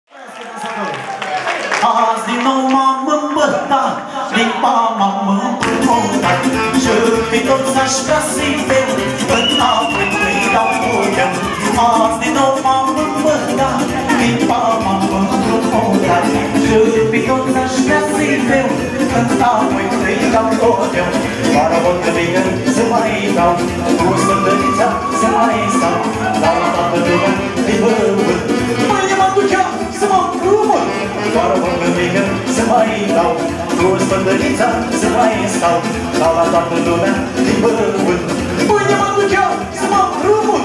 Azi din nou m-am îmbătat, din mama m-am împrumutat și pe toți aș vrea să-i beau, înapoi îi dau voia. Azi din nou m-am îmbătat, din mama m-am împrumutat și pe toți aș vrea să-i beau, înapoi îi dau voia. Vara volcămică să mai dau, cu sfântărița să mai stau, la toată lumea îi văd. Mâine mă ducea să mă împrumut, vara volcămică să mai dau, cu sfântărița să mai stau, la toată lumea îi văd. Mâine mă ducea să mă împrumut,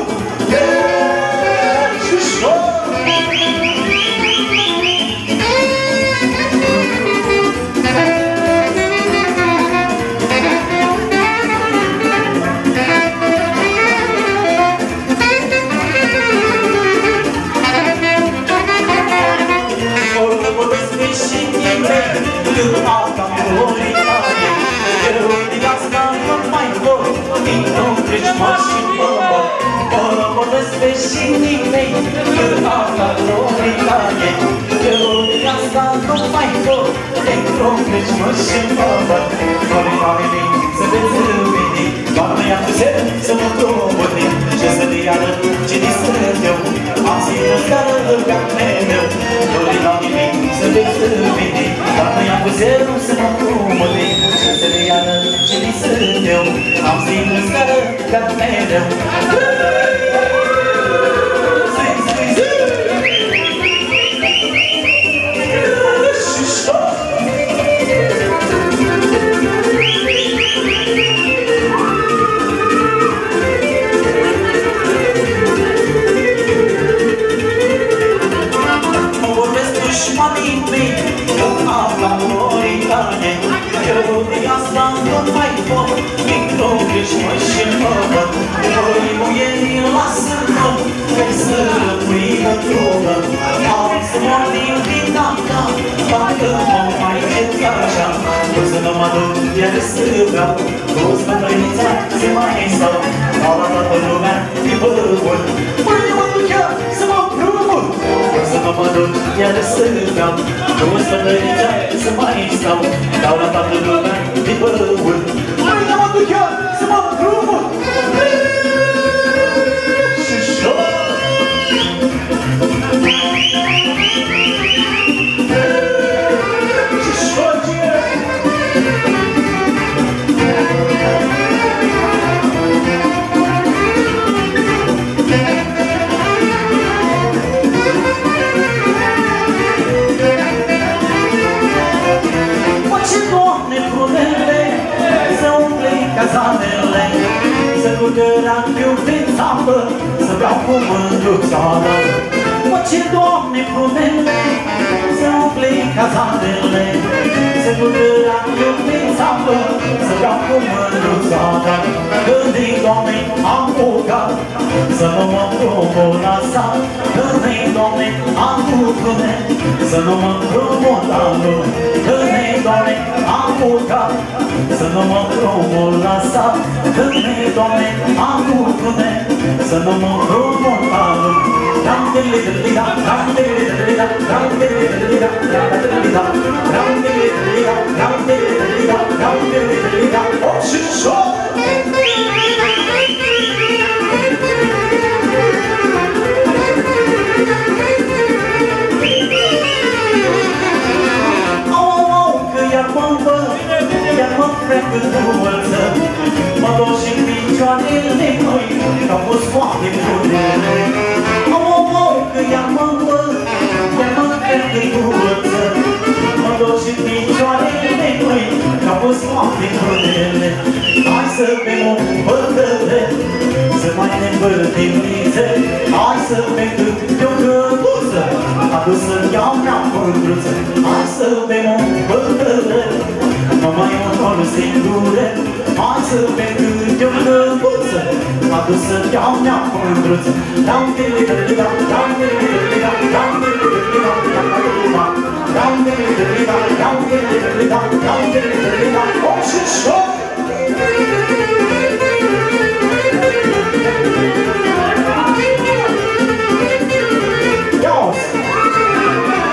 și ușor. Vorbesc pe șinii mei, că asta gloritate. Eu din asta nu mai pot, te-o pleci mă și-mi babă. Gloritate mei, să veți veni, doamne ia putere să mă promăni și să te arăt cine sunt eu, am ținut scară ca mereu. Gloritate mei, să veți veni, doamne ia putere să mă promăni și să te arăt cine sunt eu, am ținut scară ca mereu. Iar să vreau, cu sfântărița să mai stau, la toată lumea îi văd. Mâine mă duc chiar să mă împrumut, să mă duc iar să vreau, cu sfântărița să mai stau, la toată lumea îi văd. Mâine mă duc chiar să mă împrumut, și ușor. Să curgă ranchiul prin țapă, să beau cu mândruțoară. Mă ce, Doamne, prunele, să umple cazanele, să curgă ranchiul prin țapă, să beau cu mândruțoară. Când-i, Doamne, am bucat, să nu mă împrumut la sat. Când-i, Doamne, am bucunet, să nu mă împrumut la lume. Când-i, Doamne, am bucat, să nu mă împrumut la sat. Când-i, Doamne, am bucunet, să nu mă împrumut la lume. Ram-dili-dili-da, ram-dili-dili-da, ram-dili-dili-da, ram-dili-dili-da, ram-dili-dili-da, ram-dili-dili-da, ram-dili-dili-da, oh, și-șor! Iar mă frec în dulță, mă duc și-n picioarele măi, că-au fost foarte bune. Că iar mă frec în dulță, mă duc și-n picioarele măi, că-au fost foarte bune. Hai să bem o bătăre, să mai ne îmbăltim nițe. Hai să bem câte o căduță, adusă-mi iau mea mândruță. Hai să bem o bătăre, numai un tol singure. Hai să bem câte o căduță, adusă-mi iau mea mândruță. Ram-dili-dili-da, ram-dili-dili-da, ram-dili-dili-da, ram-dili-dili-da, ram-dili-dili-da, ram-dili-dili-da, ram-dili-dili-da, oh, și-șor! Ia-o-ți!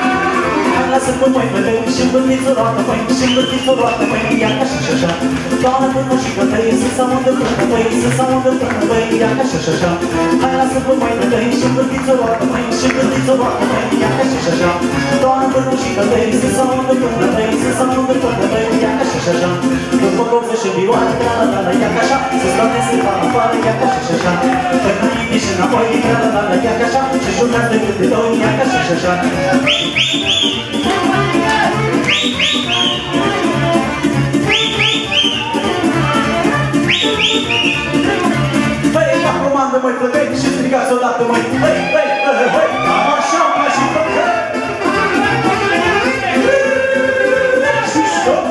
o roată, măi, și învârtiți o roată, măi, ia ca și așa. Doamne, până și că tăi, să s-au îndepână, măi, să s-au îndepână, măi, ia ca și așa. Hai, lasă-vă, măi, de tăi, și învârtiți o roată, măi, și învârtiți o roată, măi, ia ca și așa. Doamne, până și că tăi, să s-au îndepână, măi, să s-au îndepână, măi, ia ca și așa. După copță și bioane, tra-la-la-la, ia ca așa, să scoate sârba afară, ia ca și așa. Păi înainte și înapoi, tra-la-la-la, ia ca așa, și jucați de câte doi, ia ca și așa. Hei, la comandă, măi, plătei și strigați odată, măi, hei, hei, hei, hei, am așa, mă, și plătei. Și șop.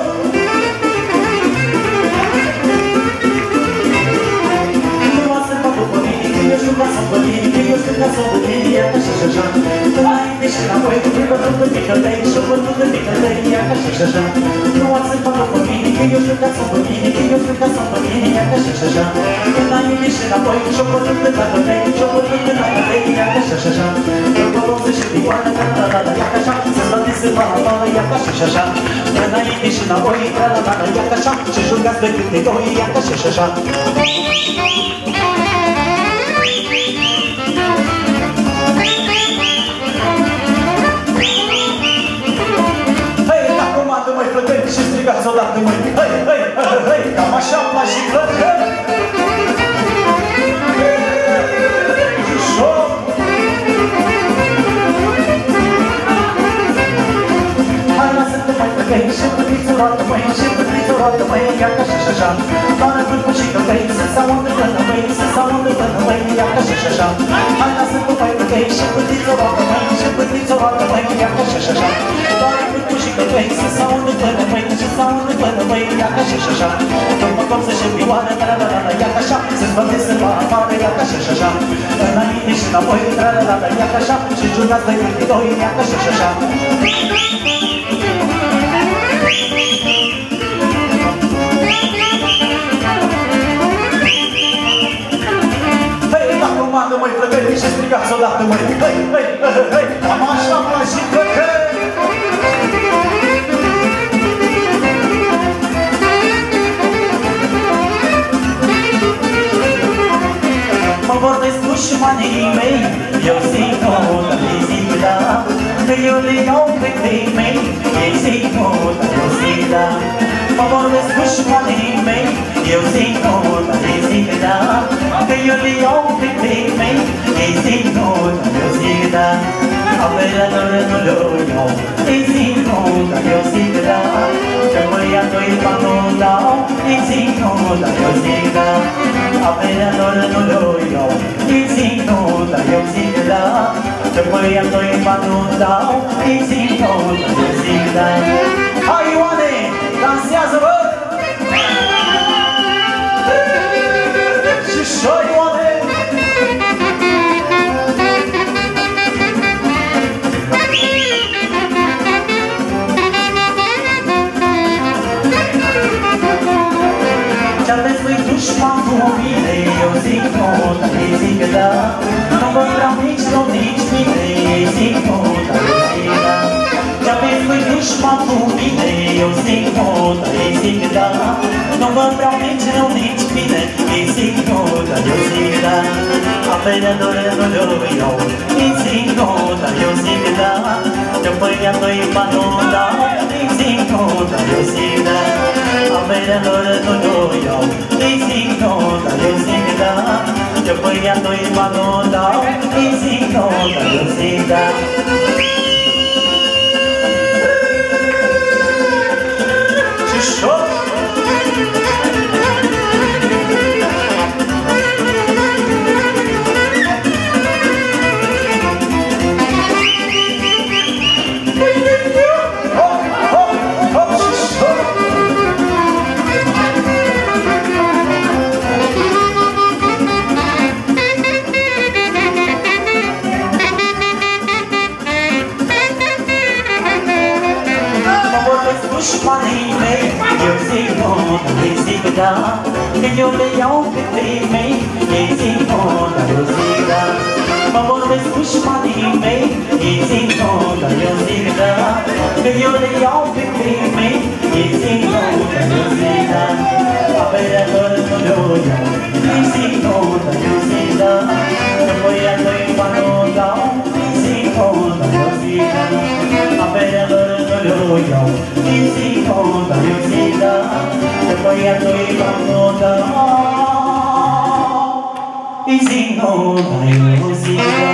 Nu mă să fac după mine, că eu știu ca să-mi pătini, că eu știu ca să-mi pătini, ia ca și așa. Înainte și înapoi, cu privătul de mică tăi, și o văzut de mică tăi, ia ca și așa. Nu mă să fac după mine, că eu știu ca să-mi pătini, că eu știu ca să-mi pătini, ia ca și așa. Înainte și înapoi, și o văzut de tată tăi, și o văzut de tată tăi, ia ca și așa. Eu coloțe și bioane, tra-la-la-la, ia ca așa, să scoate sârba afară, ia ca și așa. Înainte și înapoi, tra-la-la-la, ia ca așa, și jucați de câte doi, ia ca și așa. Măi, plătei și strigați odată, măi, hei, hei, hei, hei, cam așa-mi place și plătei. Ușor. Hai, lasă-te, măi, plătei și plătiți o roată, măi, și plătiți o roată, măi, ia ca și așa. Doamne, plătei și plătei, să s-au îndepână, măi, să s-au îndepână, măi, ia ca și așa. Hai, lasă-te, măi, plătei și plătiți o roată, măi, și plătiți o roată, măi, ia ca și așa. Doamne, plătei și plătei, să s-au îndepână, măi, să s-au îndepână, măi, ia ca și așa. După copță și bioane, tra-la-la-la, ia ca așa, să-ți băte sârba afară, ia ca și așa. Înainte și înapoi, tra-la-la-la, ia ca așa, și jucați de câte doi, ia ca și așa. Hei, la comandă, măi, plătei și strigați odată, măi, hei, hei, hei, hei, am așa-mi place și plătei. Mă vorbesc dușmanii mei, eu zic nu, dar ei zic da. Că eu le iau pe cei mei, ei zic nu, dar eu zic da. Mă vorbesc dușmanii mei, eu zic nu, dar ei zic da. Că eu le iau pe cei mei, ei zic nu, dar eu zic da. Averea lor nu le iau, ei zic nu, dar eu zic da. Că mă ia doi bani nu dau, ei zic nu, dar eu zic da. Averea lor nu le iau, ei zic nu, dar eu zic da. Că mă ia doi bani nu dau, ei zic nu, dar eu zic da. Hai, Ioane, dansează, bă! Și șo, Ioane! Ce-aveți voi dușman cu mine, eu zic nu, dar ei zic da. Nu vă vreau nici rău, nici bine, ei zic nu, dar eu zic da. Ce-aveți voi dușman cu mine, eu zic nu, dar ei zic da. Nu vă vreau nici rău, nici bine, ei zic nu, dar eu zic da. Averea lor nu le iau, ei zic nu, dar eu zic da. Că-mi ia doi bani nu dau, ei zic nu, dar eu zic da. Averea lor nu le iau, ei zic nu, dar eu zic da. Că-mi ia doi bani nu dau, ei zic nu, dar eu zic da. Și șoc! Dușmanii mei, eu zic nu, Hãy subscribe cho kênh Ghiền Mì Gõ để không bỏ lỡ những video Easy, no,